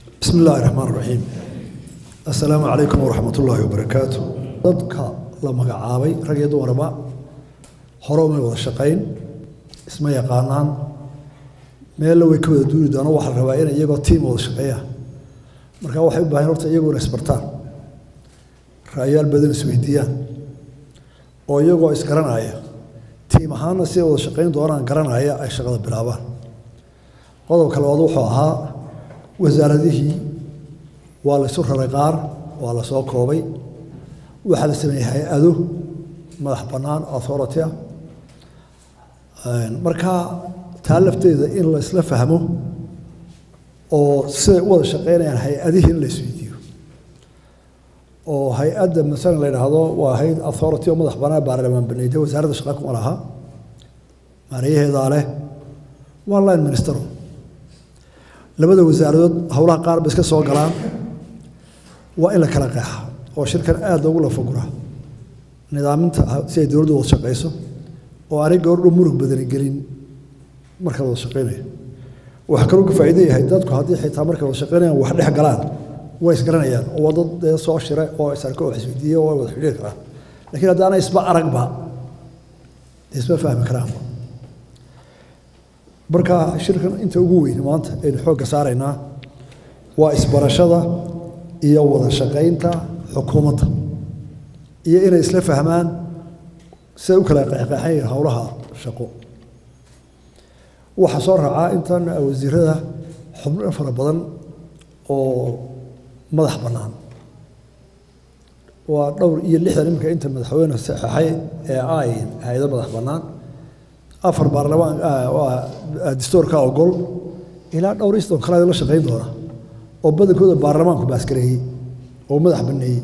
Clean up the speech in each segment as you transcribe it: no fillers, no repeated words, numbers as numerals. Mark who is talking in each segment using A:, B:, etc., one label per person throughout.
A: بسم الله الرحمن الرحيم. السلام عليكم ورحمة الله وبركاته. ضدك لما قعابي رجعوا وربا حرامي وشقين اسمه يقانان ميلو يكود دود أنا واحد روايين يجوا تيم وشقية مركا واحد بهاي يجوا رسبرتان رجال بدن سويديان أو يجوا إسكران هيا تيم هانا سي وشقين دوران كران هيا أي شغل بلعبان قالوا كالوضوحها وزارته ولا سر رقار ولا سوق كوبي وحال سميه هيئته مدح بنان أثورتها marka taalafteeda in la isla fahmo oo si wada shaqeynayaan hay'adaha in la isweydiiyo oo hay'adda masalan la yiraahdo waa hay'ad authority oo madax banaan baarlamaan baneeyay wasaaradda shaqada kuma laha maariyaheeda leh wallahi minister labada wasaaradood hawlaha qaar ba iska soo galaan waa in la kala qeexaa oo shirkan aad ugu la foguraa nidaaminta si ay dawladdu u shaqeyso oo ariga oo murug badan gelin marka wada shaqeynaya waxa kale oo ka faa'iido yahay dadku hadii xitaa marka wada shaqeynayaan wax dhex galaan way isgaranayaan oo dad soo shiray oo isarka oo xisbidiyo oo wada xiriir kara laakiin haddii aan isba aragba isba fahmi karaan marka shirkan inta ugu weyn maanta ee xoogga saarayna waa isbarashada iyo wada shaqeynta xukuumadda iyo inay isla fahmaan سي وكلا قاحي هولها شقو waxa soo raacaa intan wasiirada xubno fara badan oo madax banaan waa dhowr iyo 60 imka inta madaxweynaha saxaxay ee ay hay'ado madax banaan afar baarlamaan waa dastuurka ogol ilaa dhowr isoo kala la shaqeyn doona oo badankooda baarlamaanku baaskareeyay oo madax baneeyay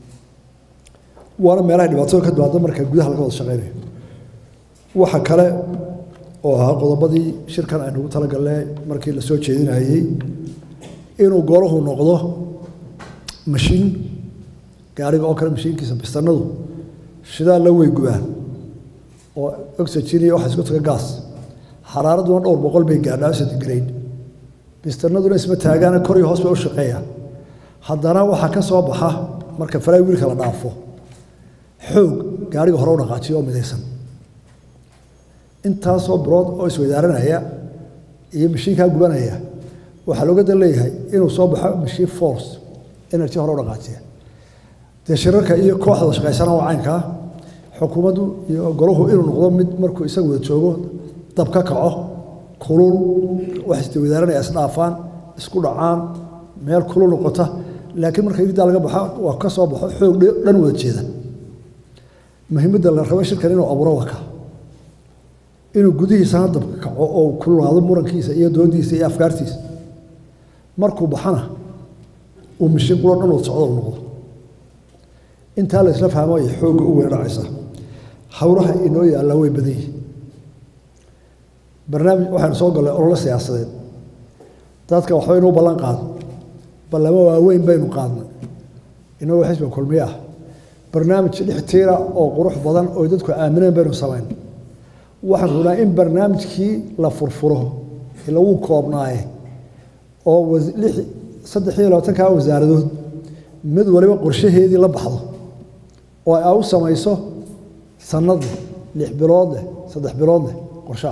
A: waana meelaha dhibaato ka dibadda marka gudaha laga wada shaqeynayo waxa kale oo ah qodobadii shirkan ay ugu talagalay markii la soo jeedinayay inuu golaha noqdo mashiin gaariga oo kale mashiinkiisa bistanadu shidaal la way gubaan oo oxygen iyo wax isku taga gas xaraaradu waa dhowr boqol bay gaadhaa centigrade bistanaduna isma taagaan kor iyo hoos bay u shaqeeyaan haddana waxa ka soo baxa marka faray wiilka la dhaafo xoog gaariga hore u dhaqaajiyo oo midaysan intaasoo brood oo isweydaranaya iyo mashiinka gubanaya waxa looga daleeyahay inuu soo baxo mashiin force energy hore u dhaqaajiya shirarka iyo kooxda shaqeysana oo caynka xukuumaddu iyo goluhu inuu noqdo mid markuu isagu wada joogo dab ka kaco kulul wax isweydaranaya isdhaafaan isku dhacaan meel kulul noqota laakiin marka idda laga baxo waa ka soo baxo xoog dhan wada jeeda muhiimadda la rabo shirkan inuu abuuro waka inuu gudihiisa hadda kaco oo kululaado murankiisa iyo doodiisa iyo afkaartiisa markuu baxana uu mishiin qolo dhan oo socdo noqdo inta la isla fahmo ay xoog u weeraraysa hawraha inoo yaala way badan yihiin barnaamij waxaan soo galay olole siyaasadeed dadka waxba inuu ballan qaado ballamo waaweyn baynu qaadnay inuu xisbiga kulmiye برنامج الاحتيرا أو قروح بدن أو يدك آمنين بينهم سوين واحد هنا إن برنامج كي لا فرفره اللي هو كوبناي أو لح صدقني لو تنكا وزارة مد ولا قرشه هذه لبحضه أو سمايسه سند لح بلاده صدق بلاده قرشاه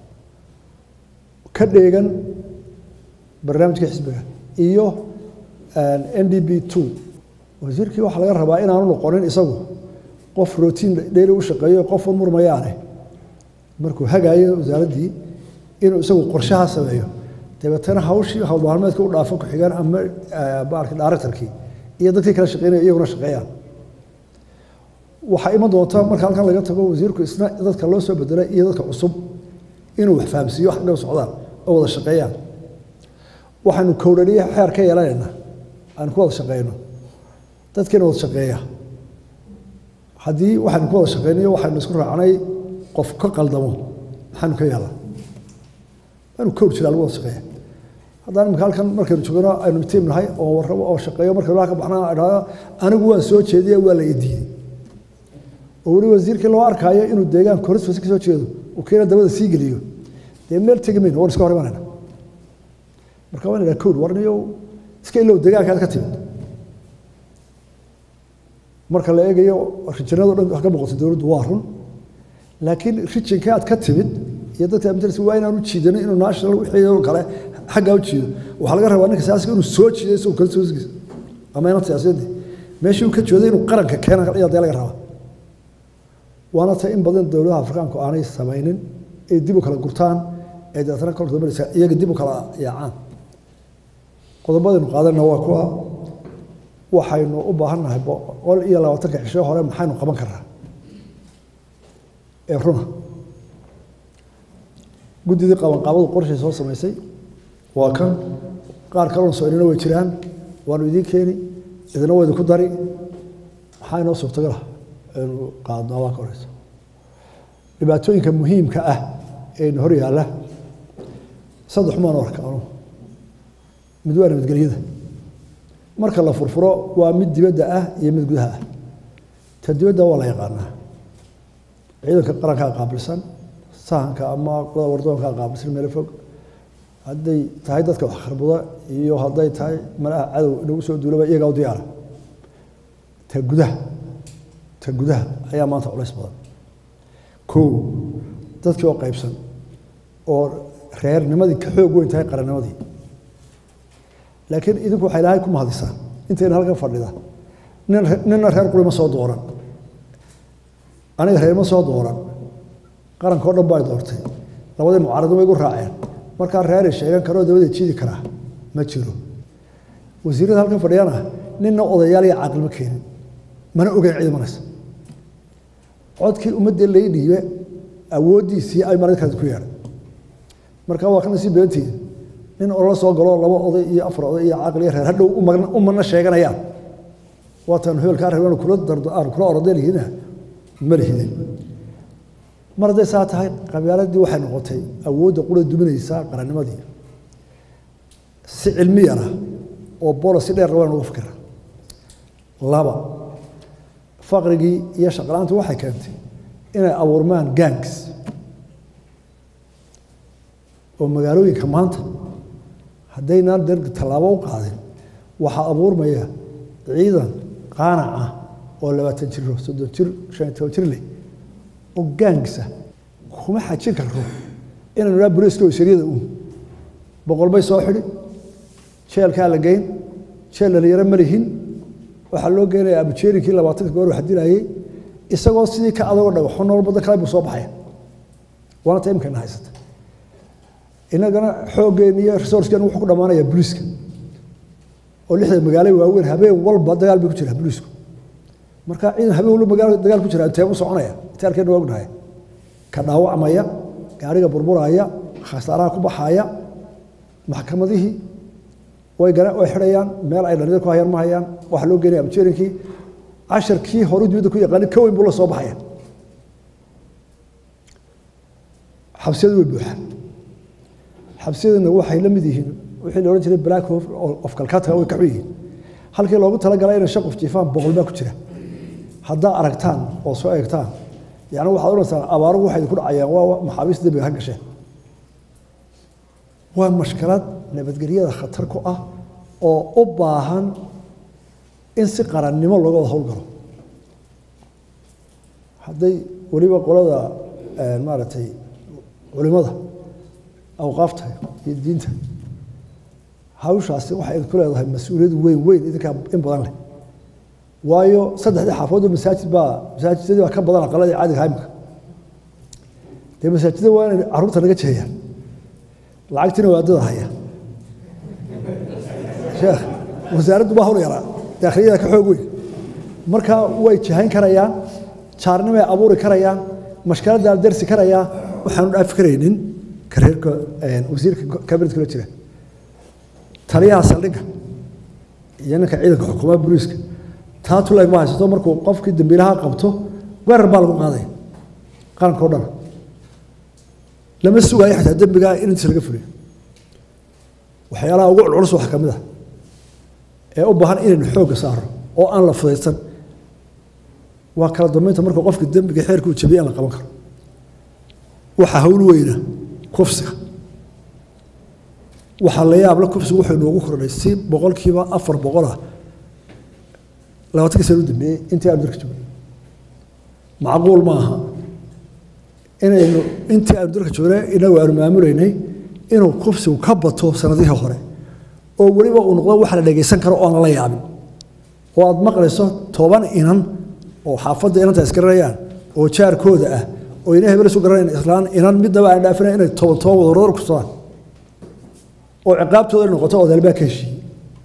A: كديجن برنامج كحسبه إيوه NDB 2 wasiirkii waxa laga rabaa in aanu noqonin isagu qof routine dheeri u shaqeeyo qof murmayaane markuu hagaayo wasaaradii inuu isagu qorshaha sameeyo tabatana hawshii hawlmaalmeedka u dhaafo ku xigaan ama baarka directorkii iyo dadkii kala shaqeynaya iyaguna shaqeeyaan waxa iman doonta marka halkan laga tago wasiirku isna dadka loo soo bedelay iyo dadka cusub inuu wax fahamsiyo wax dhow socdaan oo wada shaqeeyaan waxaanu kowdhaliyaha xeer ka yeelanayna aan ku wada shaqeyno dadkina wada shaqeeya haddii waxaan ku wada shaqeynayo waxaan isku raacnay qof ka qaldamo waxaan ka yeelaa aanu kowr jiraa lagu wada shaqeeya haddaan imika halkan markaynu joogno aynu tiim nahay oo warrabo oo shaqeeyo markaynu ka baxnaa idhaahdo anigu waan soo jeediyey waa la idiiyey oo weli wasiirkii loo arkaayo inuu deegaan koris fasi ka soo jeedo uu keena dabada sii geliyo dee meel tegi mayno war iska hor imanayna marka waan idhaha kowr warniyo iska ilow deegaankaad ka timid marka la eegayo rijinadu dhan wax ka boqotay dawladdu waa run laakiin rijinka aad ka timid iyo dadka amtirsi waa inaanu jiidan inuu national wixii kale xagga u jiido waxa laga rabaa ninka siyaasiga inuu soo jiido soo kala soo sigiis ama inta siyaasadii meeshii uu ka jooday inuu qaranka keena ayaa laga rabaa waana ta in badan dawladaha Afrikaanku aanay sameeynin ay dib u kala gurtaan ay dadana kala dambaysa iyaga dib u kala yaacaan qodobadii qaadana waa kuwa waxaynu u baahanahay 120 cisho hore maxaynu qaban karnaa ee runa guddiga qabanqaabadu qorshe soo sameysay waa kan qaar kale oo soo inoo way jiraan waanu idin keeni idina way ku dari waxaynu suurtagal inuu qaadno waa korayso dhibaatooyinka muhiimka ah ee hor yaala saddex maan arkaano mid waa nabadgelyada marka la furfuro waa mid dibadda ah iyo mid gudaha ah ta dibadda waa la yaqaanaa ciidanka qaranka qaabilsan sahanka ama qolada wardoonka qaabilsan meel fog hadday tahay dadka wax kharbada iyo hadday tahay malaha cadow inuu soo duulaba iyaga u diyaar ta gudaha ayaa maanta culays badan dadkii oo qaybsan oo reernimadii ka xoog weyn tahay qarannimadii laakiin idinku waxay ilaahay ku mahadisaan intayna halkan fadhida ninna reer qulima soo dooran aniga reer ma soo dooran qaranka oo dhan baa doortay labadii mucaarado way igu raaceen markaa reer sheegan karo dawladda jiidi karaa ma jiro wasiirada halkan fadhiyana ninna odayaal iyo caaqil ma keenin mana ogeyn ciidamanaysa codkii ummadda la dhiibay awoodiisii ay markaa ku yeeray marka waa kan si beantii nin oo soo galo laba oday iyo afar oday iyo caaqil iyo reer hadhow u mana sheeganayaan waatan hoolka reebana kula dardo aan kula ordayna marihidin marday saa tahay qabyaaladii waxay noqotay awoodda qura duminaysa qarannimadii si cilmiyana oo policy dheer rabaan uga fikira laba faqrigii iyo shaqalaantu waxay keentay inay abuurmaan gangs oo magaalooyinka maanta haddaynan dargi tallaabo u qaadin waxaa abuurmaya ciidan qaanac ah oo 20 jir 30 jir 50 jir leh oo gangsa kuma xajin karo inaan la buriska wasiriyada boqol bay soo xidhi jeelka la geyn jeel la yara malihin waxa loo geenay abujeerinkii 20 goor wax dilayay isagoo sidii ka adag oo dhagax nool badan kale buu soo baxay waana taymkan haysata inagana xoogeen iyo resource-kan wuxuu ku dhamaanaya booliska oo lixda magaalada waaweyn habeen walba dagaal bay ku jiraan boolisku marka ciidan habeen walba magaalada dagaal ku jira intee u soconaya taalkeen waa ognahay ka dhaawacmaya gaariga burburaya khasaaraha ku baxaya maxkamadihii way xirayaan meel ay dhallinyarada ku hayaan ma hayaan waxa loo geenay abjeerinkii 10kii hore dibadda ku yaqaan ka weyn buu la soo baxaya xabsiyadu way buuxaan xabsiyaduna waxay la mid yihiin wixii la oran jiray black of Calcutta way ka xigeen halkii loogu talagalay in shaqo jiifaan boqol baa ku jira hadda aragtaan oo soo eegtaan yaani waxa oranaysaa abaaru waxay ku dhacayaan waa maxaabiis dib ka gashay waa mushkilad nabadgelyada khatar ku ah oo u baahan in si qarannimo looga hawlgalo hadday waliba qolada maaragtay culimada awqaafta iyo diinta hawshaasi waxay ku leedahay mas'uuliyad weyn idinka in badan leh waayo saddexda xaafado masaajidada ka badan aqalada caadiga haymka de masaajidada waa in caruurta naga jeeyaan lacagtina waa dad haya sheekh wasaaraddu baa hor yara daakhliyada ka xoog weyn marka way jahayn karayaan jaarnimo ay abuuri karayaan mashkalada darsi karayaan waxaan u dhaaf kareynin kareerka wasiirka kabinetka la jira taliyaha saldhigga iyo ninka ciidanka xukuumadda booliiska taatu leeg ma haysato markuu qofkii dambiilaha qabto weerar baa lagu qaaday qaranka oo dhan lama sugayo xataa dambiga in inta laga fuliyo waxyaalaha ugu culus waxa ka mid ah ee u baahan inaynu xoogga saaro oo aan la fudaysan waa kala dambeynta markuu qofka dambiga xeerka uu jabiyo aan la qaban karo waxa hawl weyna kufsiga waxaa la yaab la kufsigu wuxuu inoogu kordhay si boqolkiiba 400 labaatanka sano u dambeeyey intii aan dalka joogay macquul maaha inaynu intii aan dalka joognay inagu aanu maamulaynay inuu kufsigu ka bato sanadihii hore oo weliba uu noqdo wax la dhageysan karo oo aan la yaabin oo aad maqlayso 10 inan oo xaafadda inanta iskarayaan oo jaarkooda ah oo inay hebel isu garanayaan islaan inan midaba aan dhaafinayn inay 10 wadar ku soo oo ciqaabtooda noqoto oo dalba ka heshiiyay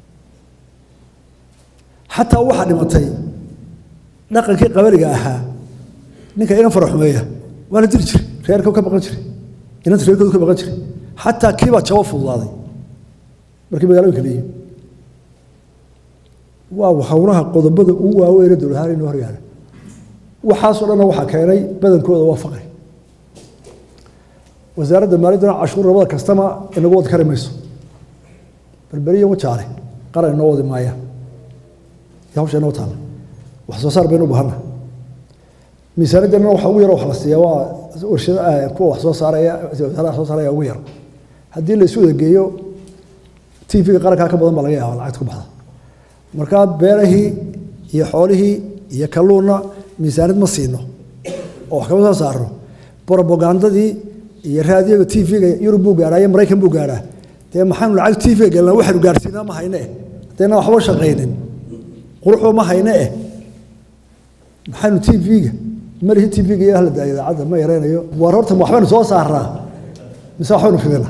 A: xataa waxa dhimatay dhaqankii qabaliga ahaa ninka inan faraxumeeya waa la diri jiray reerka ka baqan jiray inanta reerkooda ka baqan jiray xataa kiiba jawaab fududaaday markii magaalooyinka leeyihiin waa hawlaha qodobada ugu waaweyn ee dowladda inoo horyaala waxaas oo dhan waxa keenay badankooda waa faqri wasaaradda maaliyadda cashuur rabada kastama inagu wad kari mayso balbariyo wajaale qaran inoo wadi maaya hawsha inoo taala wax soo saar baynu u baahannahay miisaaniyadana waxa ugu yar wax la siiyaa waa warshada kuwa wax soo saaraya soo saaraya ugu yar haddii la isu geeyo TV-ga qaranka ka badan baa laga yaabaa lacag ku baxda marka beerahii iyo xoolihii iyo kalluuna miisaaniyad ma siino oo wax kama soo saarno propagandadii iyo raadiyoga TV-ga Yurub buu gaaray Mareykan buu gaaray tee maxaan lacag TV-ga galna waxaanu gaarsiinaa ma hayne teena waxba shaqeeynin quruxo ma hayne maxaanu TV-ga marihii TV-ga iyo hal idaacada ma yareenayo war horta waxbaan soo saaraa mise waxaanu fiirina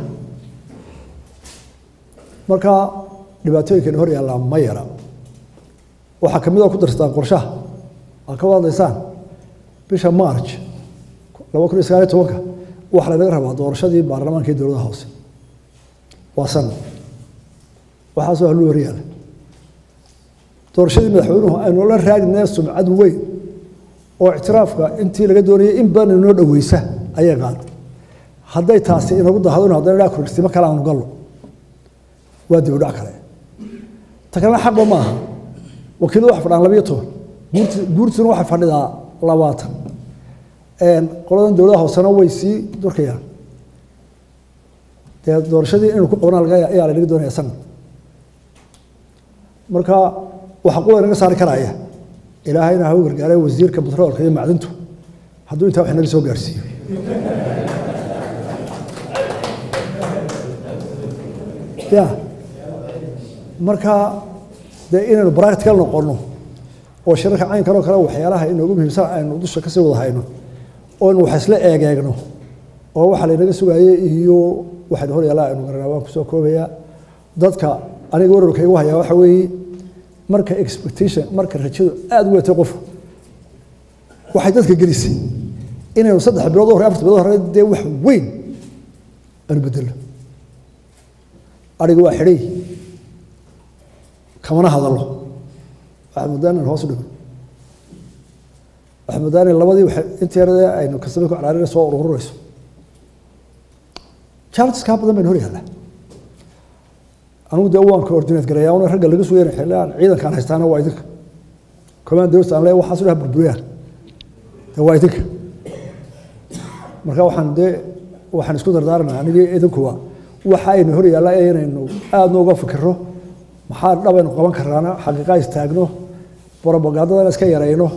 A: marka dhibaatooyinka hor yaalla ma yara waxa kamid ah ku darstaan qorshaha ka wadaysaan bisha March 2019 waxa laga rabaa doorashadii baarlamaanka ee dowladda hoose waa san waxa soo loo riyaal doorashadii madaxweynuhu aynu la raagnay sumcad weyn oo ictiraafka intii laga doonayay in badan inoo dhaweysa ayay qaad hadday taasi inagu dahadona haddana ilaa kursiimo kale aanu galno waa dib u dhac kale takana xaq ma aha wakiiladu wax fadhan 12 guurtuna waxa fadhidaa 20 qoladan dowladda hoosana way sii durkayaan doorashadii inuu ku qabanaa laga doonaya san marka waxa qolo inaga saari karaya ilaahayna ha u gargaaray wasiirka batroolka iyo macdintu hadduu intaa wax naga soo gaarsiiyo marka inaynu practical noqono oo shirarka caynkan oo kale waxyaalaha inoogu muhiimsan aynu dusha ka sii wada hayno oo wax isla eegeegno oo waxa la inaga sugaayay iyo waxa hor yaala aynu garanaa waan ku soo koobaya dadka aniga wararkaygu haya waxa weeye marka expectation marka rajadu aad u weetay qof waxay dadka gelisay inaynu 3 bilood hore 4 bilood hore dee wax weyn aan bedelo ariga waa xidhay kamana hadallo waxmudaan hoos u dhigo waxmudaan labadii inteerada aynu kasoo ku caraarina soo ururayso challenge ka badan baan hor yaala anigu waan coordinate gareeyaa oo ragga laga soo yeeray xilaan ciidankan haystaana waa idinka commandos aan leeyahay waxa soo burburiyaan waa idinka marka waxaan isku dardaarnaa aniga idinku waxa aynu hor yaala inaynu aad nooga fikirro maxaa dhabaynu qaban karaana xaqiiqa istaagno propagandada iska yareyno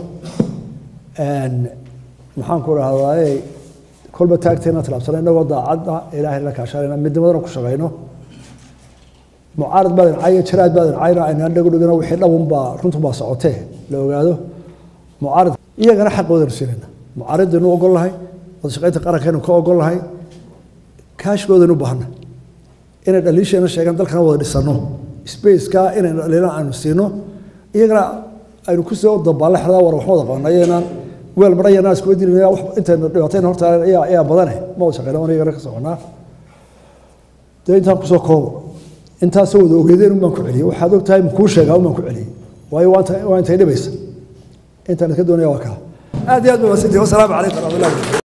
A: maxaan ku raahdaa kolba taagteena talaabsanay inagoo daacadda ilaahay la kaashanayna midnimadana ku shaqeyno mucaarad badan caayo jiraad badan caayna aynaan dhagu dhigano wixii dhabun baa runtu baa socotee la ogaado mucaarad iyagana xaqooda rusinayna mucaaradinu ogol lahay wada shaqeynta qarankeenu ka ogol lahay kaashkoodanu baahna inay dhaliisheena sheegan dalkana wada dhisano space-ka inay dhalina aanu siino iyagana aynu ku soo dabaalaxda war wax wada qabanayeenaan weel marayana isku wadiinaya wax inta dhibaatayna horta ayaa badane ma wada shaqeynaa iyagana ka soconaa intaan ku soo koobo intaas wada ogeedeen baan ku celiyay waxaad ogtahay ma ku sheegaa baan ku celiyay waayo waa intay dhibaysa intaan ka doonaya waa kala aad iyo aad baa wasiirtay wassalaamu calaykum wa rahmatullahi